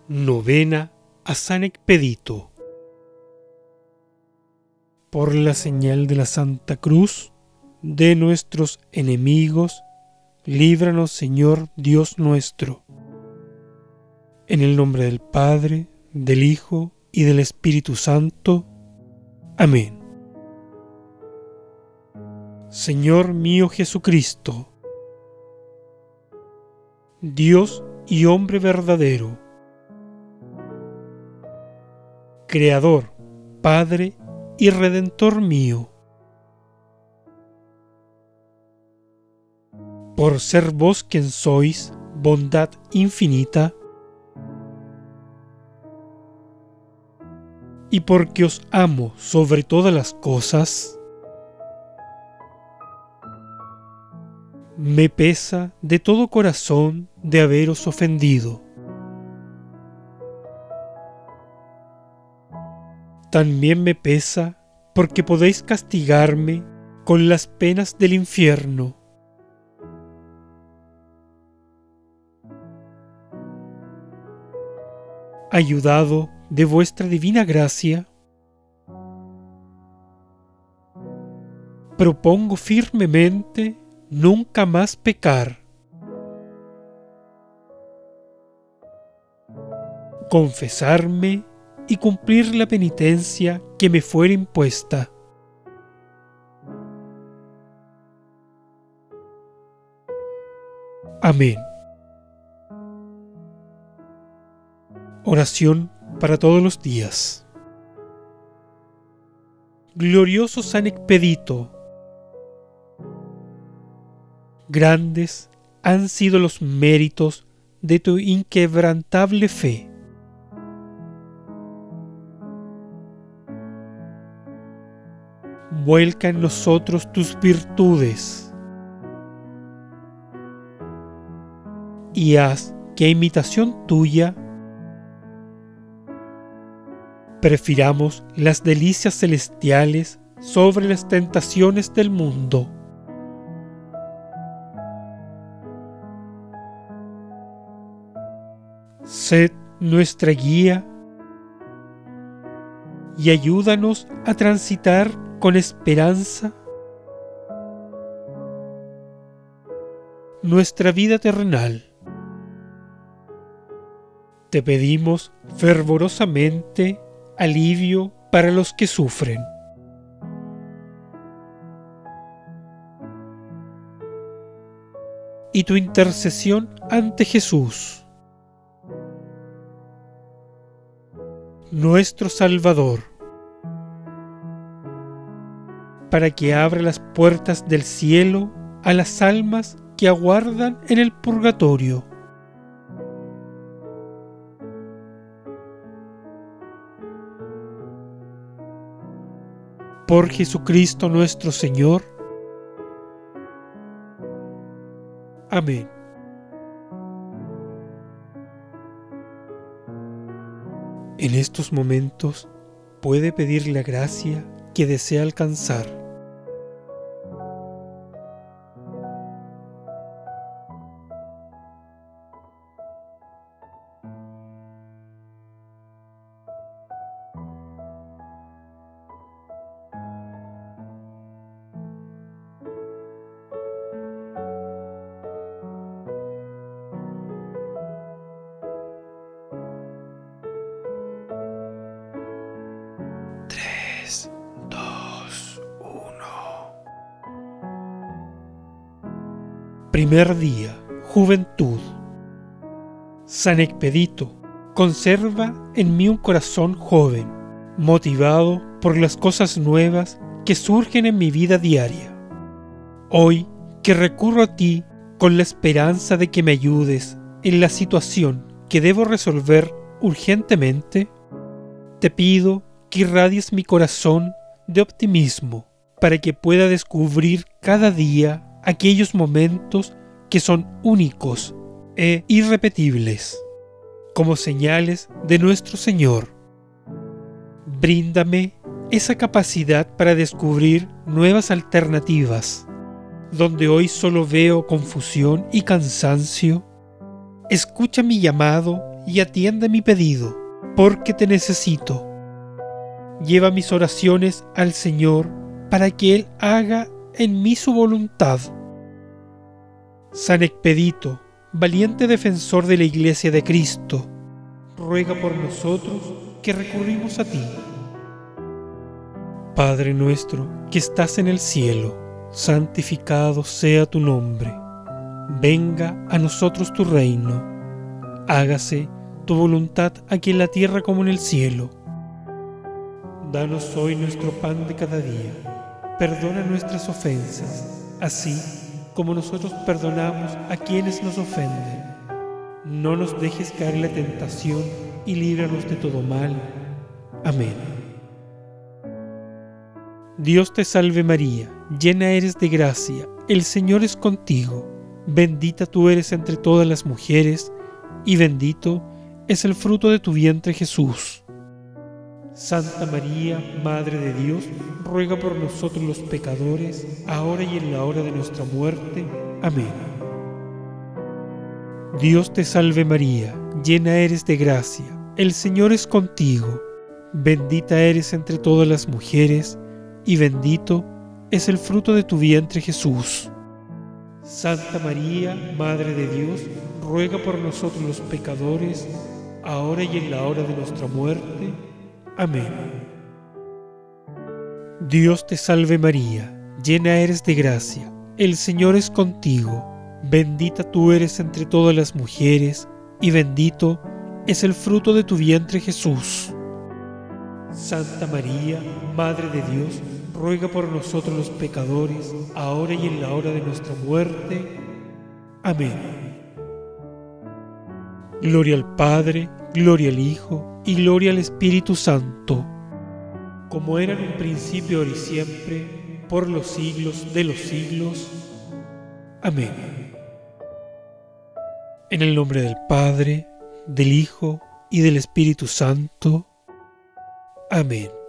Novena a San Expedito. Por la señal de la Santa Cruz de nuestros enemigos, líbranos, Señor Dios nuestro. En el nombre del Padre, del Hijo y del Espíritu Santo. Amén. Señor mío Jesucristo, Dios y hombre verdadero, Creador, Padre y Redentor mío, por ser vos quien sois, bondad infinita, y porque os amo sobre todas las cosas, me pesa de todo corazón de haberos ofendido. También me pesa porque podéis castigarme con las penas del infierno. Ayudado de vuestra divina gracia, propongo firmemente nunca más pecar, confesarme y cumplir la penitencia que me fuere impuesta. Amén. Oración para todos los días. Glorioso San Expedito, grandes han sido los méritos de tu inquebrantable fe. Vuelca en nosotros tus virtudes y haz que a imitación tuya prefiramos las delicias celestiales sobre las tentaciones del mundo. Sed nuestra guía y ayúdanos a transitar con esperanza nuestra vida terrenal. Te pedimos fervorosamente alivio para los que sufren. Y tu intercesión ante Jesús, nuestro Salvador, para que abra las puertas del cielo a las almas que aguardan en el purgatorio. Por Jesucristo nuestro Señor. Amén. En estos momentos puede pedir la gracia que desea alcanzar. Primer día, juventud. San Expedito, conserva en mí un corazón joven, motivado por las cosas nuevas que surgen en mi vida diaria. Hoy que recurro a ti con la esperanza de que me ayudes en la situación que debo resolver urgentemente, te pido que irradies mi corazón de optimismo para que pueda descubrir cada día aquellos momentos que son únicos e irrepetibles, como señales de nuestro Señor. Bríndame esa capacidad para descubrir nuevas alternativas, donde hoy solo veo confusión y cansancio. Escucha mi llamado y atiende mi pedido, porque te necesito. Lleva mis oraciones al Señor para que Él haga en mí su voluntad. San Expedito, valiente defensor de la Iglesia de Cristo, ruega por nosotros que recurrimos a ti. Padre nuestro que estás en el cielo, santificado sea tu nombre. Venga a nosotros tu reino. Hágase tu voluntad aquí en la tierra como en el cielo. Danos hoy nuestro pan de cada día. Perdona nuestras ofensas, así como nosotros perdonamos a quienes nos ofenden. No nos dejes caer en la tentación y líbranos de todo mal. Amén. Dios te salve María, llena eres de gracia, el Señor es contigo. Bendita tú eres entre todas las mujeres, y bendito es el fruto de tu vientre Jesús. Santa María, Madre de Dios, ruega por nosotros los pecadores, ahora y en la hora de nuestra muerte. Amén. Dios te salve María, llena eres de gracia, el Señor es contigo. Bendita eres entre todas las mujeres, y bendito es el fruto de tu vientre Jesús. Santa María, Madre de Dios, ruega por nosotros los pecadores, ahora y en la hora de nuestra muerte. Amén. Dios te salve María, llena eres de gracia, el Señor es contigo. Bendita tú eres entre todas las mujeres, y bendito es el fruto de tu vientre Jesús. Santa María, Madre de Dios, ruega por nosotros los pecadores, ahora y en la hora de nuestra muerte. Amén. Gloria al Padre, gloria al Hijo, y gloria al Espíritu Santo, como era en un principio, ahora y siempre, por los siglos de los siglos. Amén. En el nombre del Padre, del Hijo y del Espíritu Santo. Amén.